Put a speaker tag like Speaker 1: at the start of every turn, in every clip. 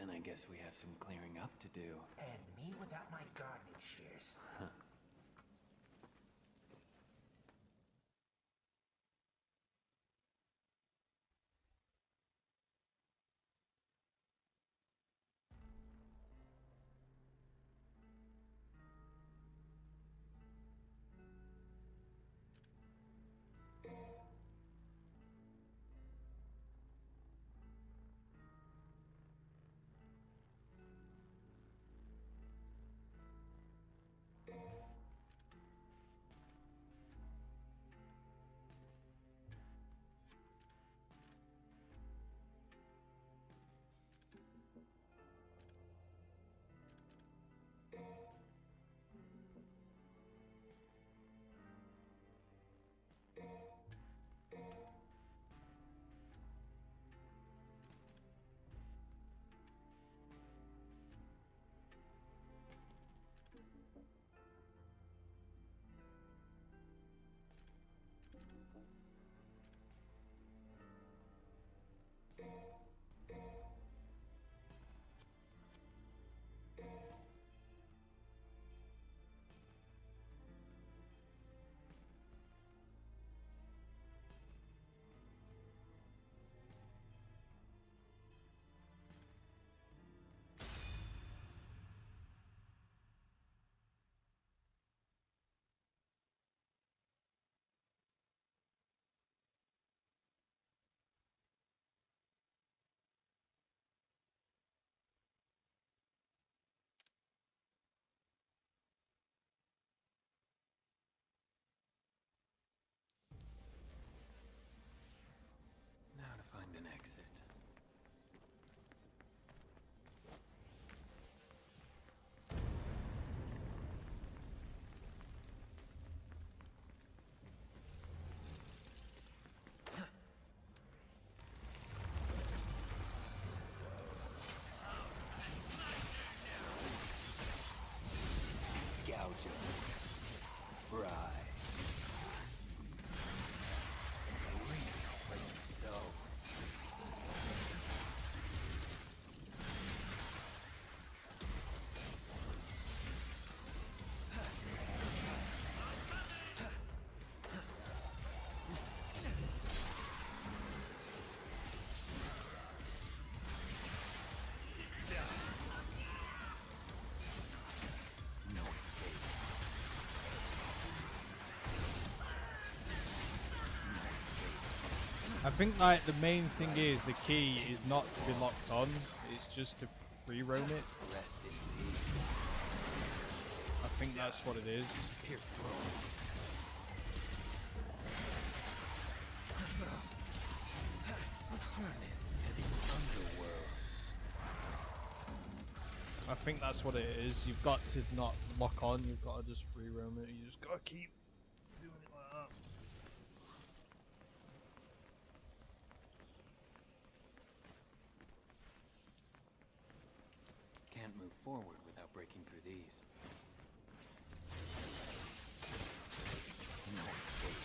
Speaker 1: Then I guess we have some clearing up to do.
Speaker 2: And me without my gardening shears.
Speaker 1: Now to find an exit. Gouge it. Fry.
Speaker 3: I think like the main thing is the key is not to be locked on, it's just to free roam it.
Speaker 1: Rest in peace.
Speaker 3: I think that's what it is.
Speaker 1: Here, return it to the underworld.
Speaker 3: I think that's what it is. You've got to not lock on, you've got to just free roam it. You just got to keep doing it like that.
Speaker 1: Can't move forward without breaking through these. No escape.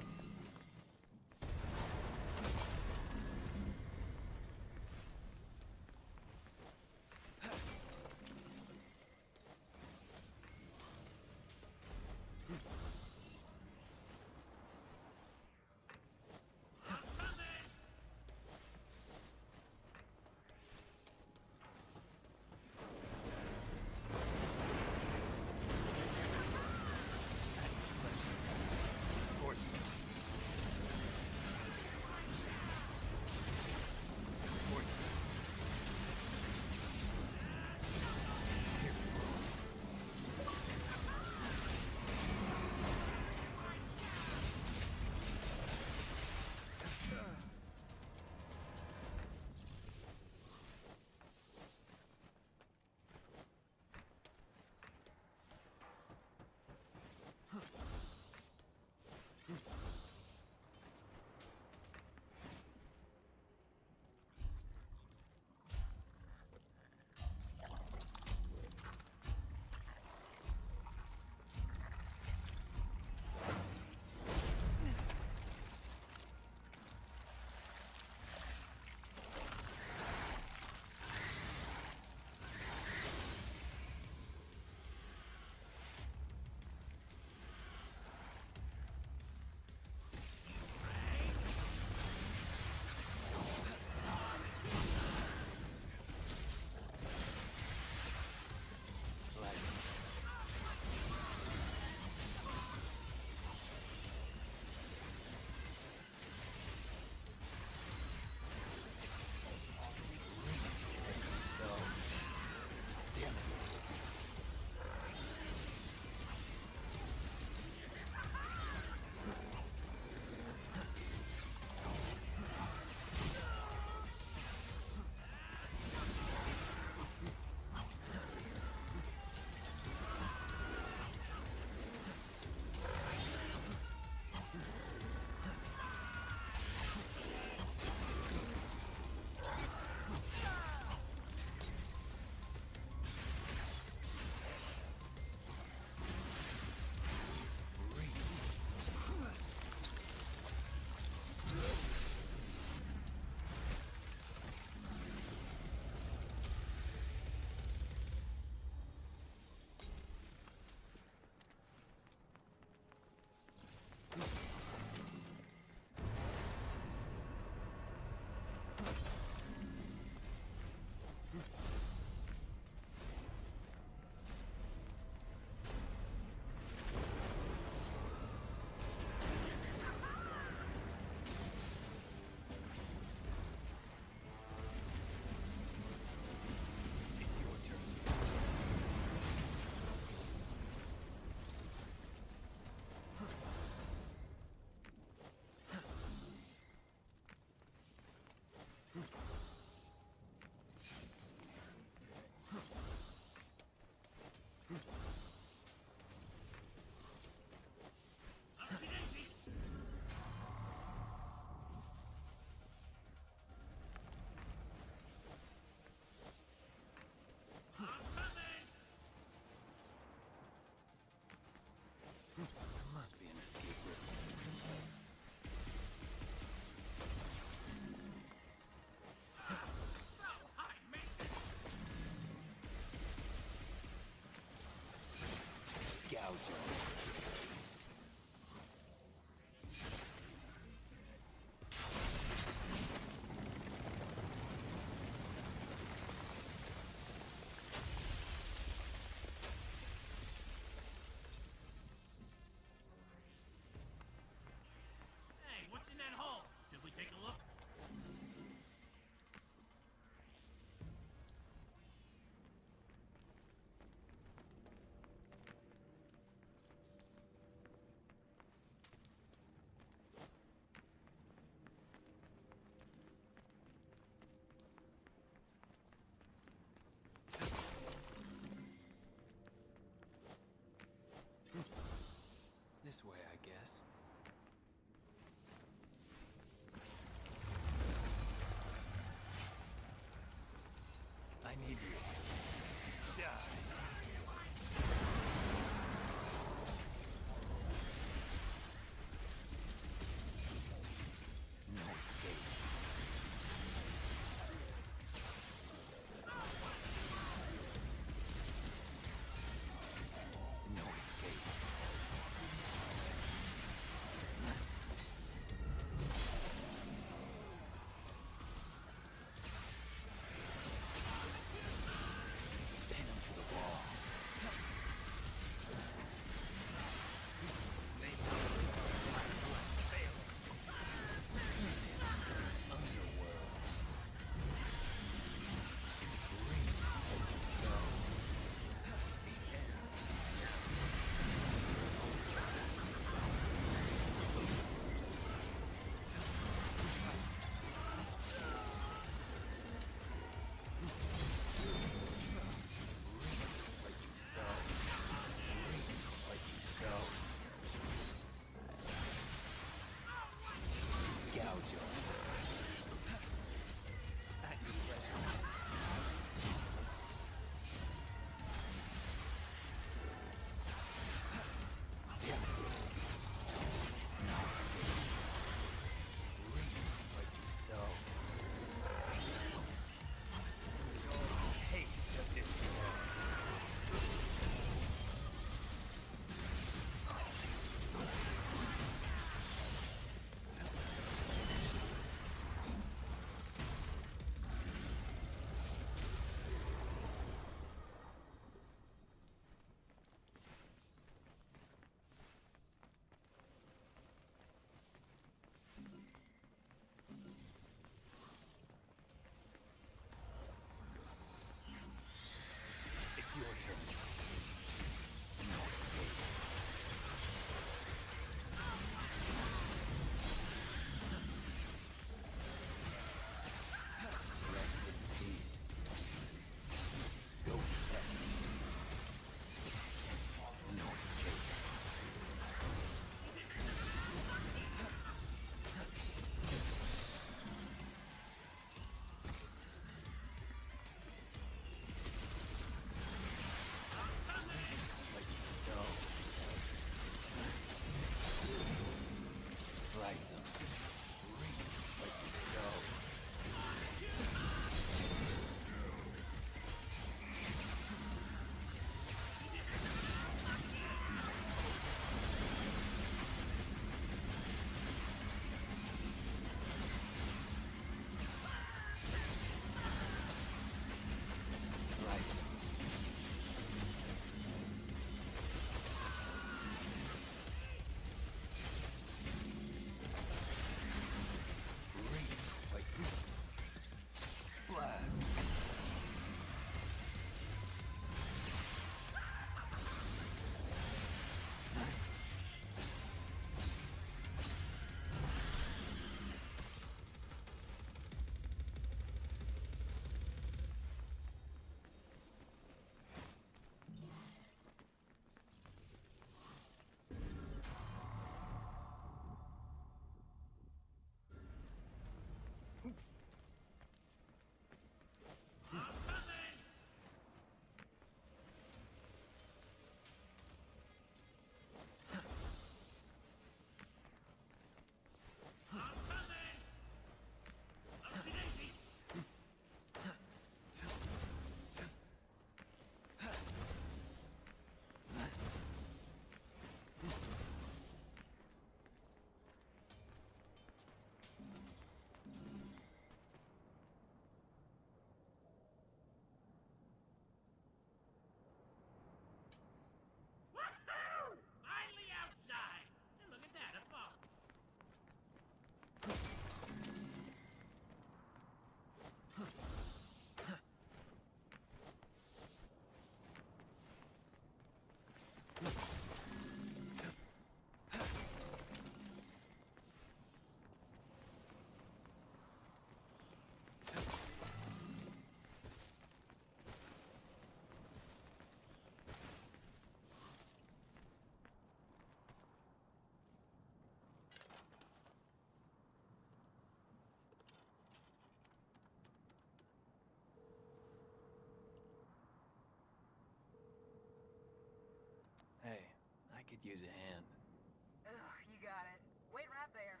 Speaker 1: could use a hand.
Speaker 4: Ugh, you got it. Wait right there.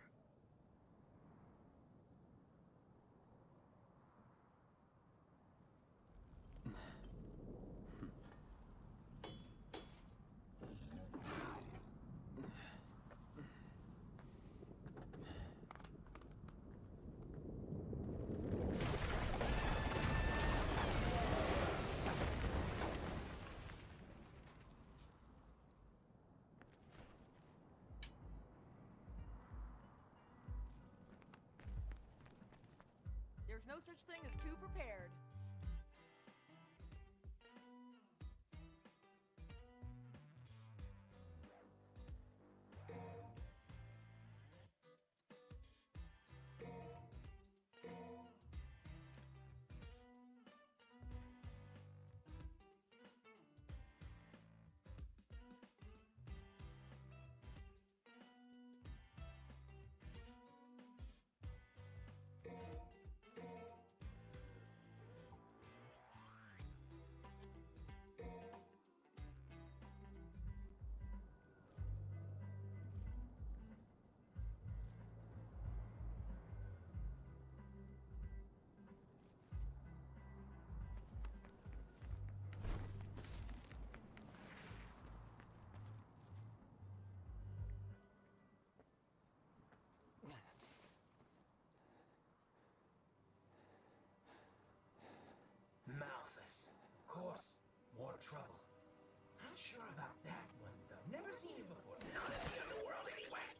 Speaker 4: There's no such thing as too prepared.
Speaker 2: Malthus. Of course. More trouble. Not sure about that one, though. Never seen him before. Not in the underworld, anyway.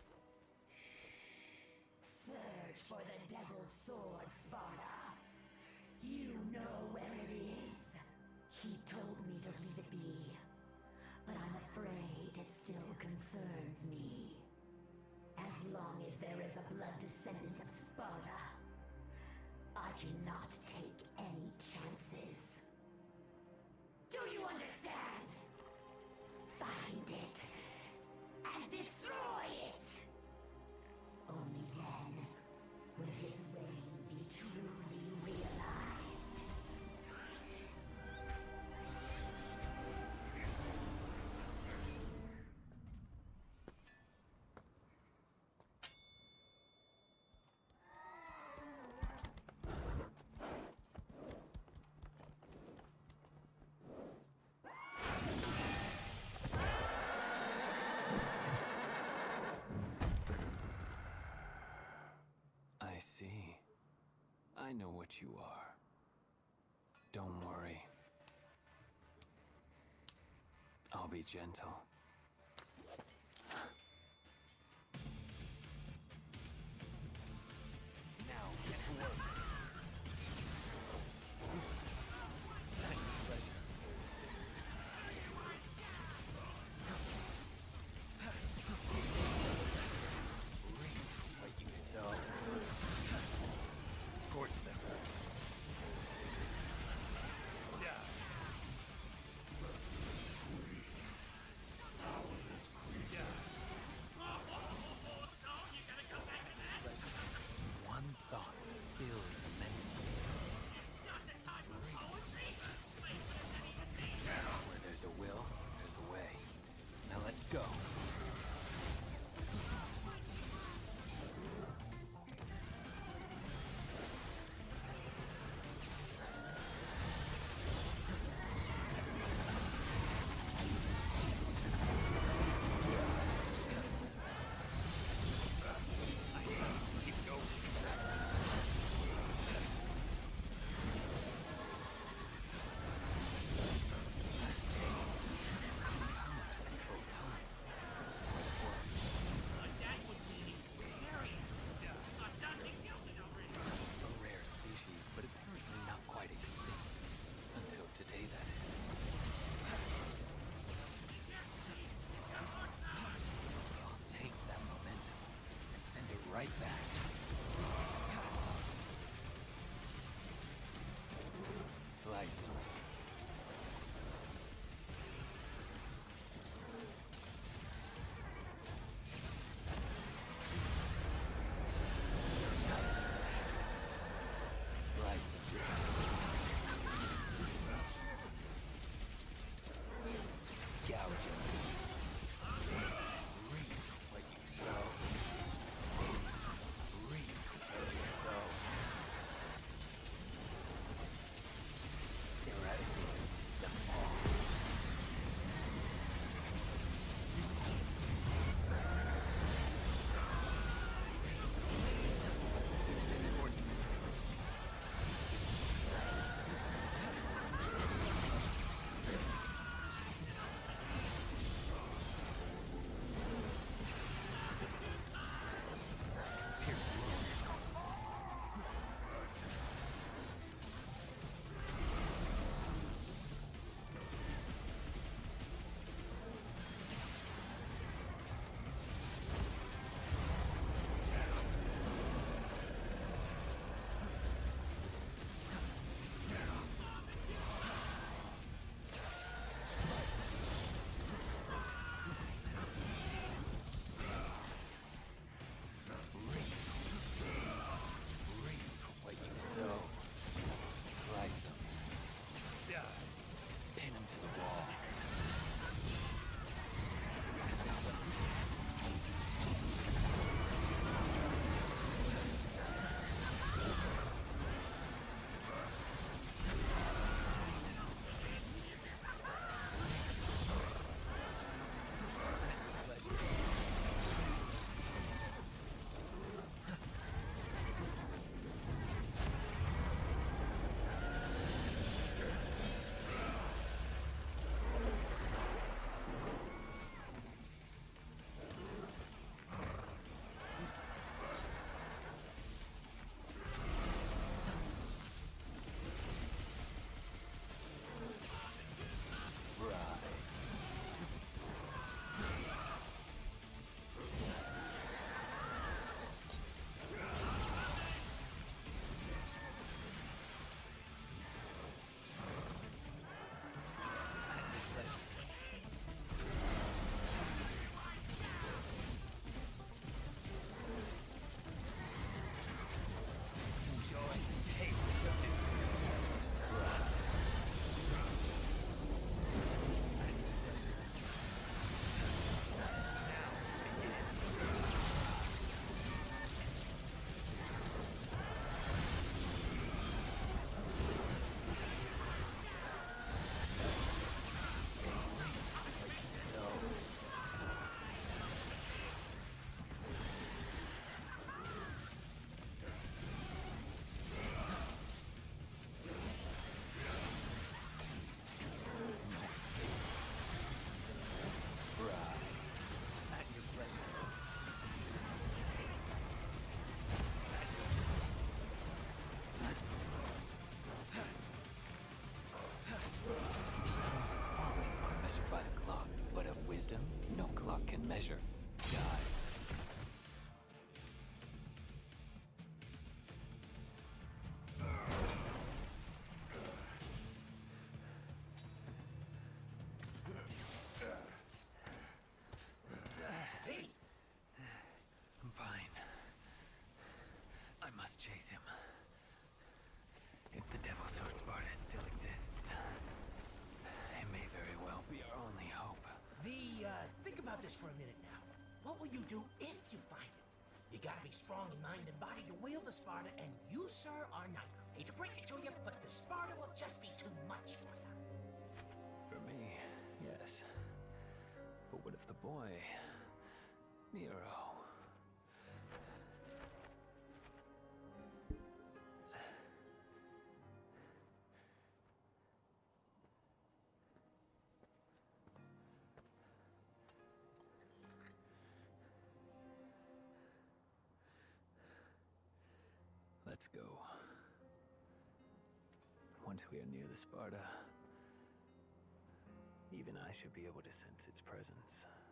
Speaker 5: Search for the Devil's Sword, Sparta. You know where it is. He told me to leave it be. But I'm afraid it still concerns me. As long as there is a blood descendant of Sparta, I cannot take any chances. Do you understand? Find it and destroy it. Only then will his reign be truly realized.
Speaker 1: I see. I know what you are. Don't worry. I'll be gentle. Now get to work. What you sow. Scorch them. Die. rock can measure. Die.
Speaker 2: Hey,
Speaker 1: I'm fine. I must chase him. If the Devil Sword Sparta still exists, it may very well be our only hope.
Speaker 2: Think about this for a minute now. What will you do if you find it? You gotta be strong in mind and body to wield the Sparta, and you, sir, are neither. Hate to break it to you, but the Sparta will just be too much for you.
Speaker 1: For me, yes. But what if the boy, Nero? Let's go. Once we are near the Sparta, even I should be able to sense its presence.